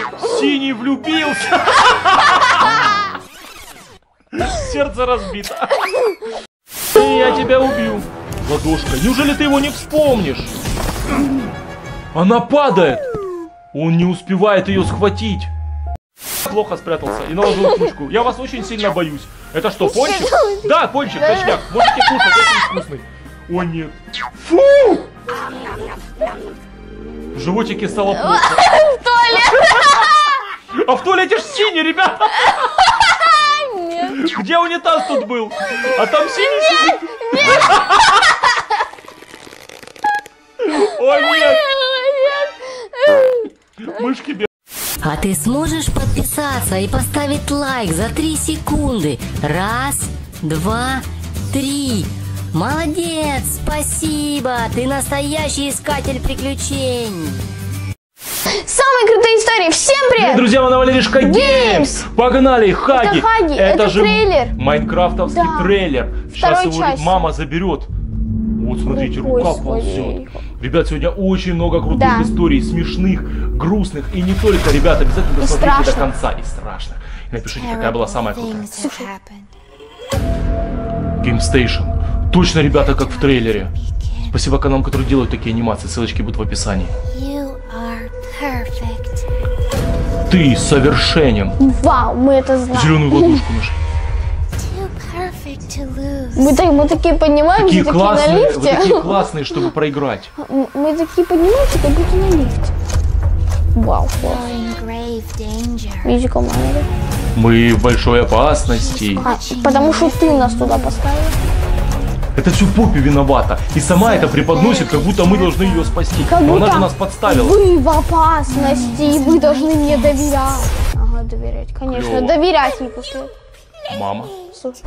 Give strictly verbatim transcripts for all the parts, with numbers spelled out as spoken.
Синий влюбился. Сердце разбито. Я тебя убью. Ладошка, неужели ты его не вспомнишь? Она падает. Он не успевает ее схватить. Плохо спрятался и наложил кучку. Я вас очень сильно боюсь. Это что, пончик? Да, пончик, точняк. Можете кушать, очень вкусный. О, нет. Фу! В животике стало плохо. В туалет. А в туалете ж синий, ребята. Нет. Где унитаз тут был? А там синий сидит. О, нет. Мышки бегают. А ты сможешь подписаться и поставить лайк за три секунды? Раз, два, три. Молодец, спасибо. Ты настоящий искатель приключений. Самые крутые истории. Всем привет! Друзья, мы на Валеришка Геймс. Погнали, Хаги. Это Хаги, это, это же трейлер. майнкрафтовский Да. трейлер. Сейчас Второй его части. мама заберет. Вот, смотрите, Ой, рука господи. ползет. Ребят, сегодня очень много крутых Да. историй, смешных, грустных. И не только, ребят, обязательно досмотрите до страшных. конца. И страшных. И напишите, какая была самая крутая. Геймстейшн. Точно, ребята, как в трейлере. Спасибо каналам, которые делают такие анимации. Ссылочки будут в описании. Ты совершенен. Вау, мы это знаем. Зеленую ладошку нашли. Мы, так, мы такие поднимаемся, Такие такие, классные, на вы лифте. такие классные, чтобы проиграть. М- Мы такие поднимаемся, как будто на лифте. Вау, класс. Видите, команда. Мы в большой опасности. А, потому что ты нас туда поставил. Это все Поппи виновата. И сама это преподносит, как будто мы должны ее спасти. Как Но будто она же нас подставила. Вы в опасности, и вы должны мне доверять. Ага, доверять, конечно. Клёво. Доверять ей после. Мама. Слушай.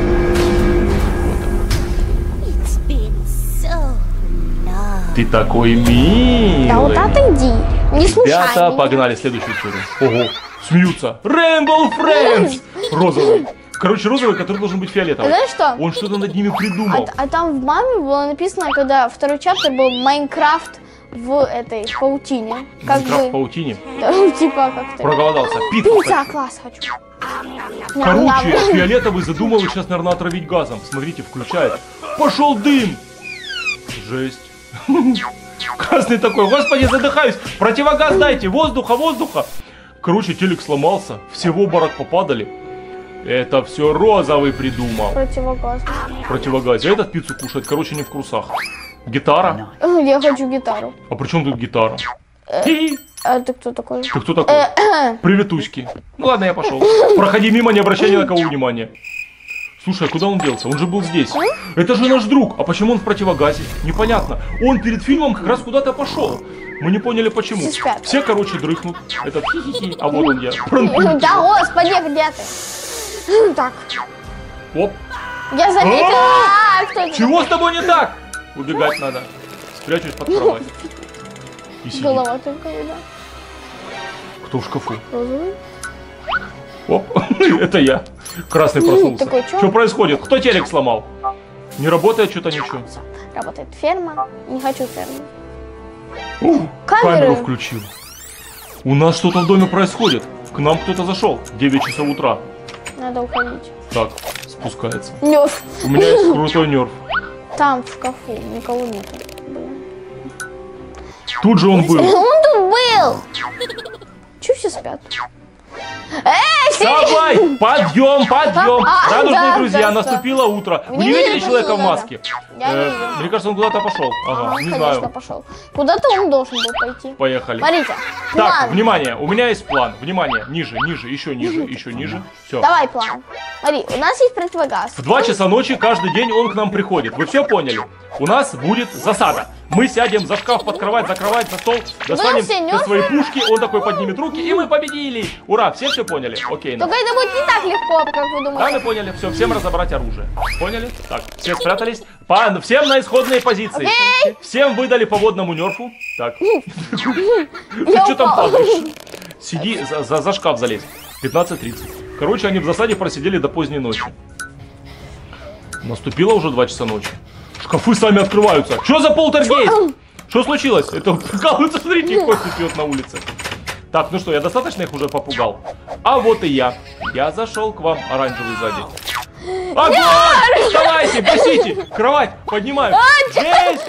Ты такой милый. Да вот отойди. Не слушай. Ребята, меня. погнали следующую историю. Ого, смеются. Rainbow Friends. Розовый. Короче, розовый, который должен быть фиолетовый. Знаешь что? Он что-то над ними придумал. А, а там в маме было написано, когда второй чаптер был Майнкрафт в этой в паутине. Как Майнкрафт в бы, паутине. да, типа как-то. Проголодался. Пиццу. Пицца, класс, хочу. Короче, Ням-ням. фиолетовый задумал их сейчас, наверное, отравить газом. Смотрите, включает. Пошел дым. Жесть. Красный такой, господи, задыхаюсь. Противогаз дайте, воздуха, воздуха. Короче, телек сломался, все в обморок попадали. Это все розовый придумал. Противогаз. Противогаз. А этот пиццу кушает, короче, не в курсах. Гитара? Я хочу гитару. А при чем тут гитара? Ты А ты кто такой? кто такой? Приветуськи. Ну ладно, я пошел. Проходи мимо, не обращай ни на кого внимания. Слушай, а куда он делся? Он же был здесь. Это же наш друг. А почему он в противогазе? Непонятно. Он перед фильмом как раз куда-то пошел. Мы не поняли почему. Все спят. Все, короче, дрыхнут. Этот хи-хи-хи. А вот он я. Да, господи, где ты? Так, Оп. я заметила. А, кто это? Чего с тобой не так? Убегать надо. Спрячусь под кровать. И сидит. Голова только видна. Кто в шкафу? Розовый. Оп. Это я. Красный проснулся. Такой, чё? Что происходит? Кто телек сломал? Не работает что-то ничего. Работает ферма. Не хочу ферму. Ух, Камеры. камеру включил. У нас что-то в доме происходит. К нам кто-то зашел. девять часов утра. Надо уходить. Так, спускается. Нёрф. У меня есть крутой нерв. Там в шкафу никого нету. Блин. Тут же он был. Он тут был. Чё все спят? Эй, все! Давай! Подъем, подъем! А, Радужные да, друзья, да, наступило утро. Вы не не видели видели, человека в пошел, маске? Я не Э, видела. Мне кажется, он куда-то пошел. Ага, Ага, не конечно, знаю. пошел. Куда-то он должен был пойти. Поехали. Смотрите. Так, План. внимание, у меня есть план. Внимание, ниже, ниже, еще ниже, еще ниже. Все. Давай план. Смотри, у нас есть противогаз. В два часа ночи каждый день он к нам приходит. Вы все поняли? У нас будет засада. Мы сядем за шкаф, под кровать, за кровать, за стол, достанем все все нёрфы? свои пушки, он такой поднимет руки, и мы победили. Ура, все все поняли? Окей. ну. Только это будет не так легко, как вы Да, думаете. мы поняли. Все, всем разобрать оружие. Поняли? Так, все спрятались. По- всем на исходные позиции. Окей. Всем выдали по водному нерфу. Так. Ты Я что там упала. падаешь? Сиди, за, за, за шкаф залезь. пятнадцать тридцать. Короче, они в засаде просидели до поздней ночи. Наступило уже два часа ночи. Шкафы сами открываются. Что за полтергейст? Что случилось? Это прикалывается, смотрите, Костя пьет на улице. Так, ну что, я достаточно их уже попугал? А вот и я. Я зашел к вам, оранжевый сзади. Огонь! Давайте, гасите! Кровать, поднимаю. Здесь!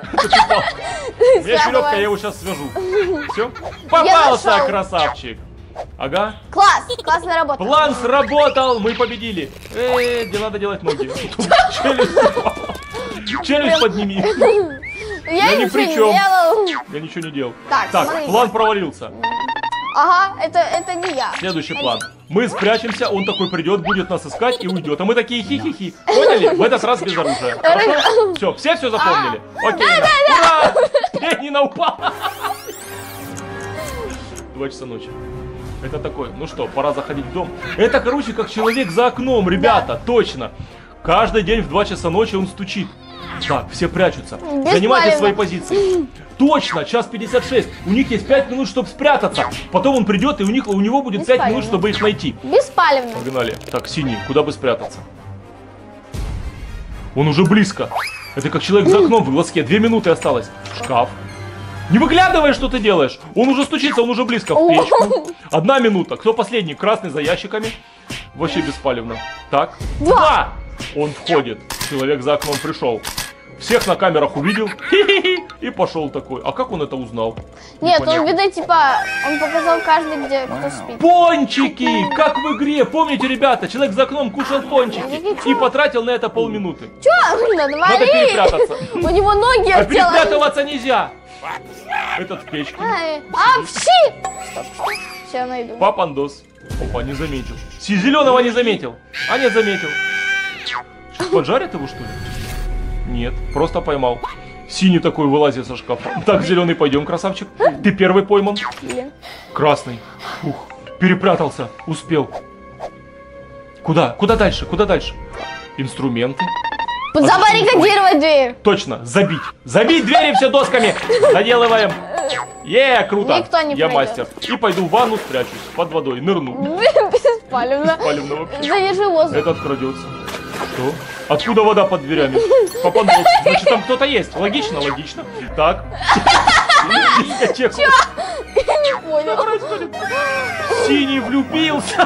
У меня веревка, я его сейчас свяжу. Все? Попался, красавчик. Ага. Класс, классная работа. План сработал, мы победили. Эй, где надо делать ноги? Челюсть. Челюсть подними. Я, Я ни ничего при не чем. делал. Я ничего не делал. Так, Так, смотри. план провалился. Ага, это, это не я. Следующий план. Мы спрячемся, он такой придет, будет нас искать и уйдет. А мы такие хи-хи-хи. Поняли? В этот раз без оружия. Хорошо? Все, все все запомнили? Окей. Ура! Пианино упала. Два часа ночи. Это такое. Ну что, пора заходить в дом. Это, короче, как человек за окном, ребята. Точно. Каждый день в два часа ночи он стучит. Так, все прячутся. Занимайте свои позиции. Точно, час пятьдесят шесть. У них есть пять минут, чтобы спрятаться. Потом он придет, и у них у него будет пять минут, чтобы их найти. Беспалевно. Погнали. Так, синий, куда бы спрятаться? Он уже близко. Это как человек за окном в глазке. Две минуты осталось. Шкаф. Не выглядывай, что ты делаешь. Он уже стучится, он уже близко в печку. Одна минута. Кто последний? Красный за ящиками. Вообще беспалевно. Так. Два. Он входит. Человек за окном пришел. Всех на камерах увидел. Хи-хи-хи, и пошел такой. А как он это узнал? Нет, Непонятно. он, видно, типа, он показал каждый, где кто спит. Пончики! Как в игре. Помните, ребята, человек за окном кушал пончики и потратил на это полминуты. Чё? Надо Надо перепрятаться. У него ноги А отделаны. перепрятываться нельзя. Этот в печке. Ай, А, пси! Стоп, стоп. Все, найду. Папандос. Опа, не заметил. Си зеленого не заметил. А нет, заметил. Что, поджарят его, что ли? Нет, просто поймал. Синий такой вылазит со шкафа. Так, зеленый, пойдем, красавчик. Ты первый пойман. Блин. Красный. Ух, перепрятался. Успел. Куда? Куда дальше? Куда дальше? Инструменты. Забаррикадировать дверь. Точно, забить. Забить двери все досками. Заделываем. Е, круто. Никто не Я пройдет. мастер. И пойду в ванну спрячусь. Под водой. Нырну. Беспалевно. Беспалевно вообще. Задержи воздух. Этот крадется. Что? Откуда вода под дверями? Попадал. Значит, там кто-то есть. Логично, логично. Так. Дискотеку. Не понял. Происходит? Синий влюбился.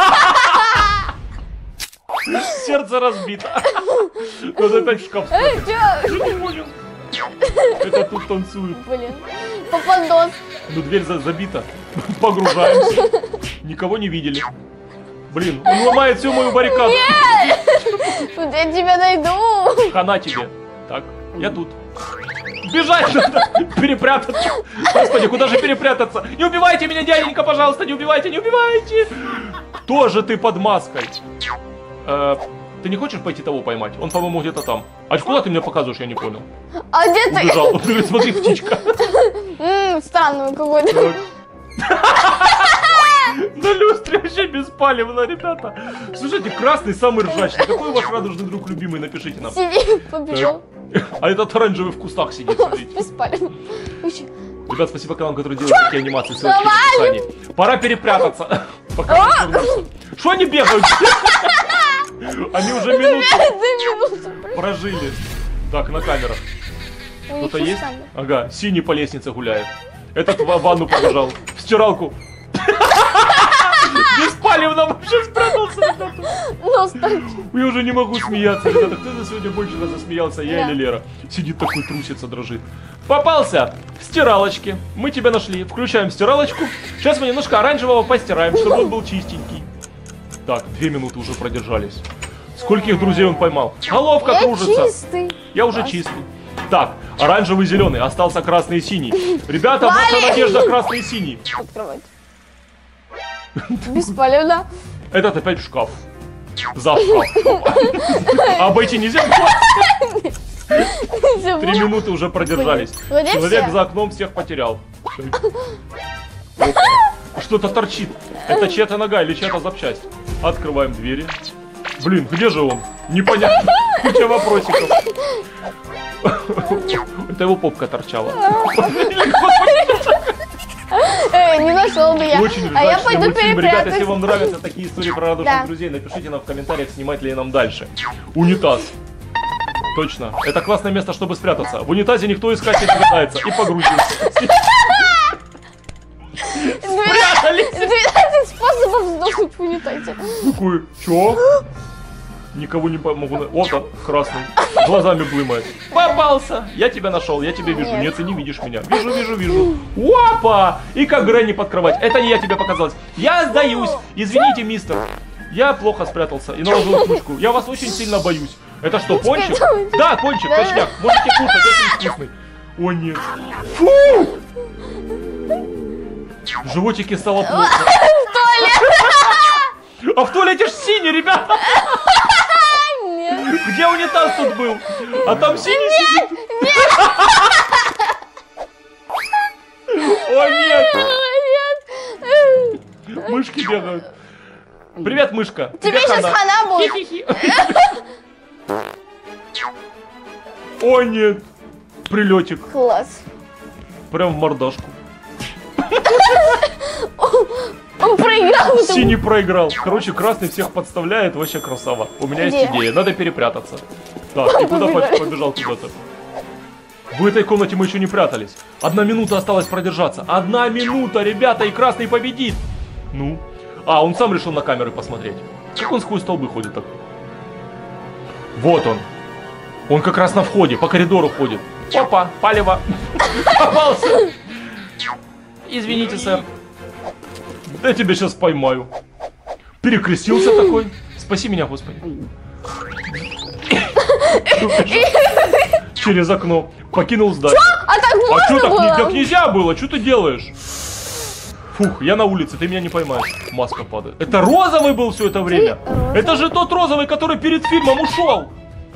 Сердце разбито. Надо опять в шкаф Эй, спрятать. чё? Не понял. Это тут танцует. Блин. Попадос. Ну, дверь за- забита. Погружаемся. Никого не видели. Блин, он ломает всю мою баррикаду. Тут я тебя найду. Хана тебе. Так, я тут. Бежать надо, перепрятаться. Господи, куда же перепрятаться? Не убивайте меня, дяденька, пожалуйста, не убивайте, не убивайте. Кто же ты под маской? Э, ты не хочешь пойти того поймать? Он, по-моему, где-то там. А куда ты мне показываешь, я не понял. А где ты? Убежал. Он говорит, смотри, птичка. Ммм, странную какую-то. На люстре вообще беспалевно, ребята. Слушайте, красный самый ржачный. Какой ваш радужный друг любимый, напишите нам. Сиди, побежал. А этот оранжевый в кустах сидит, смотрите. Беспалевно. Ребят, спасибо каналам, которые делают такие анимации. Ссылочки в описании. Пора перепрятаться. Пока не вернулся. Что они бегают? Они уже минуту прожили. Так, на камерах. Кто-то есть? Ага, синий по лестнице гуляет. Этот в ванну побежал. В стиралку. Беспалевно вообще спрятался, ребята. Нос торчит. Я уже не могу смеяться, ребята. Кто за сегодня больше раз засмеялся, я Да. или Лера? Сидит такой, трусится, дрожит. Попался в стиралочке. Мы тебя нашли. Включаем стиралочку. Сейчас мы немножко оранжевого постираем, чтобы он был чистенький. Так, две минуты уже продержались. Скольких друзей он поймал? Головка Я кружится. чистый. Я уже чистый. Так, оранжевый, зеленый, остался красный и синий. Ребята, ваша Вали! надежда красный и синий. Открывать. Беспалевно. Этот опять в шкаф. За шкаф. А обойти нельзя? Три минуты уже продержались. Вроде Человек все. за окном всех потерял. Что-то торчит. Это чья-то нога или чья-то запчасть. Открываем двери. Блин, где же он? Непонятно. Куча вопросиков. Это его попка торчала. Эй, не нашел бы я. Очень А я ржачный пойду мультфильм. Ребята, если перепрятать. вам нравятся такие истории про радужных Да. друзей, напишите нам в комментариях, снимать ли нам дальше. Унитаз. Точно. Это классное место, чтобы спрятаться. В унитазе никто искать не собирается. И погрузился. Спрятались. двенадцать способов сдохнуть в унитазе. Какой? Чё? Никого не могу... Вот он, красный. Глазами блымает. Попался. Я тебя нашел, я тебя вижу. Нет. Нет, ты не видишь меня. Вижу, вижу, вижу. Опа! И как Грэнни под кровать. Это не я тебе показалось. Я сдаюсь. Извините, мистер. Я плохо спрятался и наложил отмычку. Я вас очень сильно боюсь. Это что, пончик? Да, пончик, точняк. Можете кушать, очень вкусный. О, нет. Фу! В животике стало плохо. А в туалете ж синий, ребята. Нет. Где унитаз тут был? А там синий сидит. О, нет. Нет. Мышки бегают. Привет, мышка. Тебе сейчас хана будет. Хи-хи-хи. О, нет. Прилетик. Класс. Прям в мордашку. Он проиграл. Синий проиграл. Короче, красный всех подставляет. Вообще красава. У меня есть Где? идея. Надо перепрятаться. Так, и куда Побежали. побежал куда-то? В этой комнате мы еще не прятались. Одна минута осталось продержаться. Одна минута, ребята, и красный победит. Ну? А, он сам решил на камеры посмотреть. Как он сквозь столбы ходит так? Вот он. Он как раз на входе, по коридору ходит. Опа, палево. Попался. Извините, сэр. Да я тебя сейчас поймаю. Перекрестился такой. Спаси меня, Господи. Через окно. Покинул здание. А так А можно что так, было? не- так нельзя было? Что ты делаешь? Фух, я на улице, ты меня не поймаешь. Маска падает. Это розовый был все это время? розовый? Это же тот розовый, который перед фильмом ушел.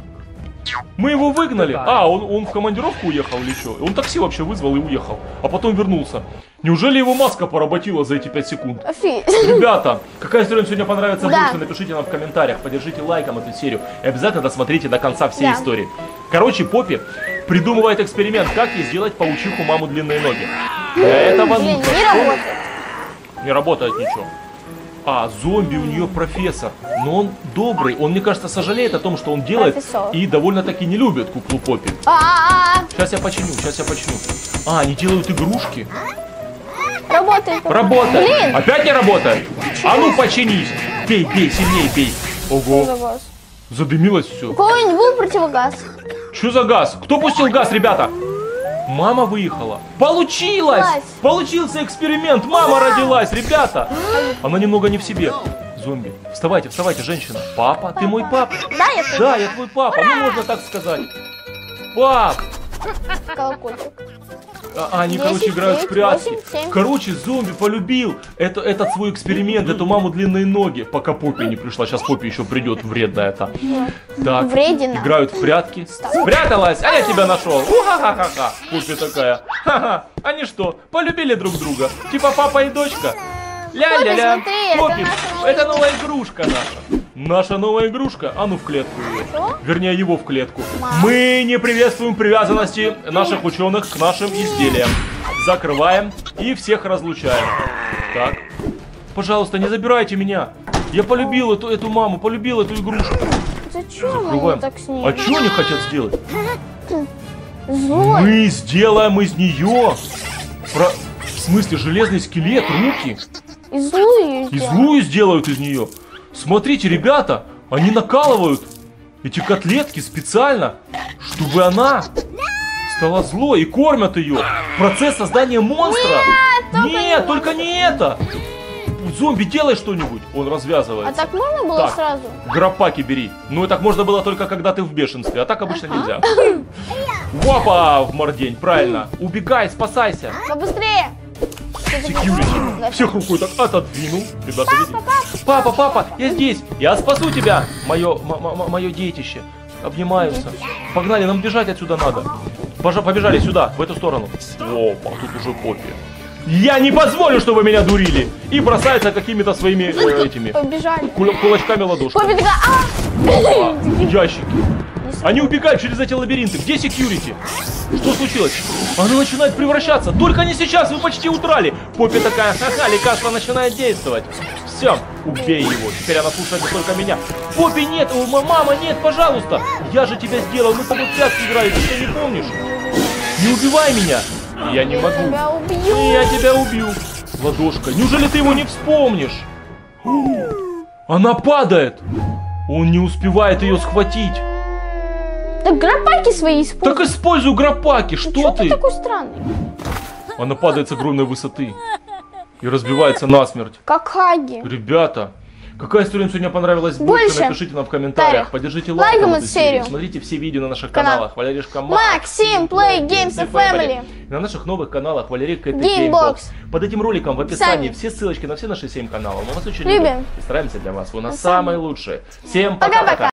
Мы его выгнали. А, он, он в командировку уехал или что? Он такси вообще вызвал и уехал. А потом вернулся. Неужели его маска поработила за эти пять секунд? Офи. Ребята, какая история сегодня понравится Да. больше, напишите нам в комментариях, поддержите лайком эту серию и обязательно досмотрите до конца всей Да. истории. Короче, Поппи придумывает эксперимент, как ей сделать паучиху маму длинные ноги. Для этого Блин, нужно... не что? работает. Не работает ничего. А, зомби у нее профессор. Но он добрый, он, мне кажется, сожалеет о том, что он делает. Профессор. И довольно-таки не любит куклу Поппи. А-а-а. Сейчас я починю, сейчас я починю. А, они делают игрушки? Работает. Работает! Блин. Опять не работает? А ну починись! Пей, пей, сильнее пей. Ого, Противогаз. задымилось все. У кого-нибудь был противогаз? Что за газ? Кто пустил газ, ребята? Мама выехала. Получилось! Класс. Получился эксперимент. Мама родилась, ребята. Она немного не в себе. Зомби. Вставайте, вставайте, женщина. Папа, ты мой папа. Да, я тоже. Да, я твой папа. Ну, можно так сказать. Пап. Колокольчик. А, Они, десять, короче, играют в девять, прятки. восемь, семь. Короче, зомби полюбил это, этот свой эксперимент, эту маму длинные ноги, пока Поппи не пришла. Сейчас Поппи еще придет, вредная та. Так, Вредина. играют в прятки. Спряталась, а я тебя нашел. Уха-ха-ха-ха. Поппи такая. Ха-ха. Они что, полюбили друг друга? Типа папа и дочка? Ля-ля-ля. Поппи, смотри, это Поппи, наша новая это новая игрушка наша. Наша новая игрушка? А ну в клетку ее. Что? Вернее, его в клетку. Мам. Мы не приветствуем привязанности наших ученых к нашим изделиям. Закрываем и всех разлучаем. Так. Пожалуйста, не забирайте меня. Я полюбил эту, эту маму, полюбил эту игрушку. Зачем Закрываем. они так с ней? А что они хотят сделать? Злой. Мы сделаем из нее... Про... В смысле, железный скелет, руки. И злую И сделали. злую сделают из нее. Смотрите, ребята, они накалывают эти котлетки специально, чтобы она стала злой, и кормят ее. Процесс создания монстра. Нет, только не это. Зомби, делай что-нибудь. Он А развязывается. так можно было Так. сразу? Гропаки бери. Ну и так можно было только когда ты в бешенстве, а так обычно нельзя. Вопа в мордень, правильно. Убегай, спасайся. Побыстрее. Секьюрити. Всех рукой так отодвинул. Ребята, видите? Папа, папа, я здесь. Я спасу тебя. Мое, мое детище. Обнимаются. Погнали, нам бежать отсюда надо. Пожа- Побежали сюда, в эту сторону. Опа, тут уже Поппи. Я не позволю, чтобы меня дурили. И бросается какими-то своими э, этими Побежали. кула- кулачками ладошками. Поппи такая, а! А, ящики. Они убегают через эти лабиринты. Где секьюрити? Что случилось? Она начинает превращаться. Только не сейчас, вы почти удрали. Поппи такая, ха-ха, лекарство начинает действовать. Все, убей его. Теперь она слушает только меня. Поппи, нет, о, мама, нет, пожалуйста. Я же тебя сделал, мы с тобой в прятки играли, ты что, не помнишь? Не убивай меня. Я не Я могу. тебя убью. Я тебя убью. Ладошка, неужели ты его не вспомнишь? Она падает. Он не успевает ее схватить. Так гропаки свои используй. Так используй гропаки, что Чё ты? ты такой странный? Она падает с огромной высоты и разбивается насмерть. Как Хаги. Ребята, какая история вам сегодня понравилась больше? Больше. Напишите нам в комментариях. Так. Поддержите Лайком лайком эту эту серию. серию. Смотрите все видео на наших Канал. каналах. Валеришка Максим Play Games and Family. И на наших новых каналах Валерий Кэт Gamebox. Gamebox. Под этим роликом в описании Описании. все ссылочки на все наши семь каналов. Мы вас очень Любим. любим и стараемся для вас. Вы у нас Мы сами. самые лучшие. Всем Пока-пока. пока-пока.